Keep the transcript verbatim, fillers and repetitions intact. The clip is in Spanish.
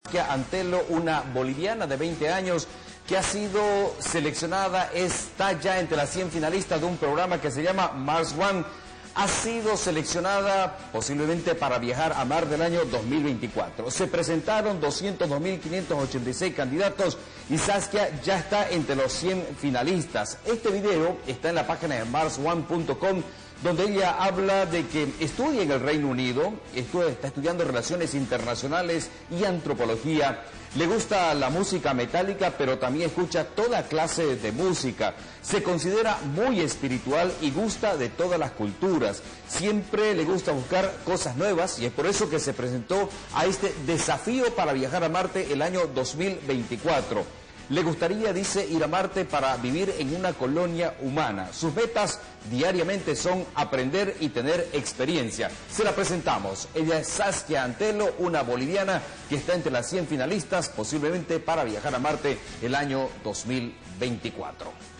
Saskia Antelo, una boliviana de veinte años que ha sido seleccionada, está ya entre las cien finalistas de un programa que se llama Mars One. Ha sido seleccionada posiblemente para viajar a Marte del año dos mil veinticuatro. Se presentaron doscientos dos mil quinientos ochenta y seis candidatos y Saskia ya está entre los cien finalistas. Este video está en la página de mars one punto com, donde ella habla de que estudia en el Reino Unido, estudia, está estudiando relaciones internacionales y antropología. Le gusta la música metálica, pero también escucha toda clase de música. Se considera muy espiritual y gusta de todas las culturas. Siempre le gusta buscar cosas nuevas y es por eso que se presentó a este desafío para viajar a Marte el año dos mil veinticuatro. Le gustaría, dice, ir a Marte para vivir en una colonia humana. Sus metas diariamente son aprender y tener experiencia. Se la presentamos. Ella es Saskia Antelo, una boliviana que está entre las cien finalistas, posiblemente para viajar a Marte el año dos mil veinticuatro.